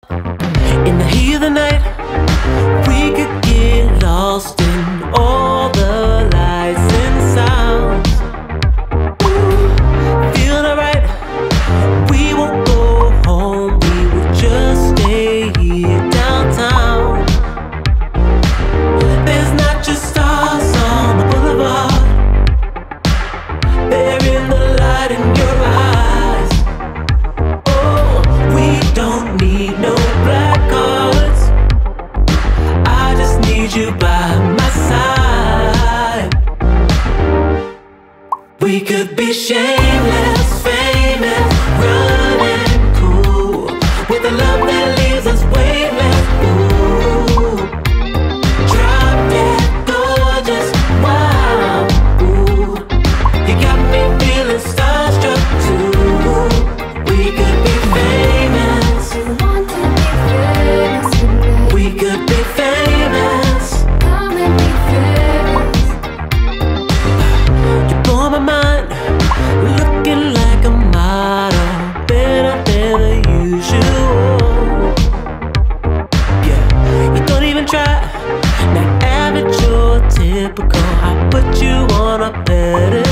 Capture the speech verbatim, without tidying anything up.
In the heat of the night, we could get lost in all the lights and sounds. Ooh, feeling alright. We won't go home, we will just stay here downtown. There's not just stars on the boulevard, they're in the light in your eyes. Oh, we don't need no black cards, I just need you by my side. We could be shameless, famous, running cool, with a love that leaves us weightless. Ooh, drop dead gorgeous, wow. Ooh, you got me feeling starstruck too. We could be famous, we could be famous. You blow my mind, looking like a model, better than the usual. Yeah, you don't even try, not average or typical. I put you on a pedestal.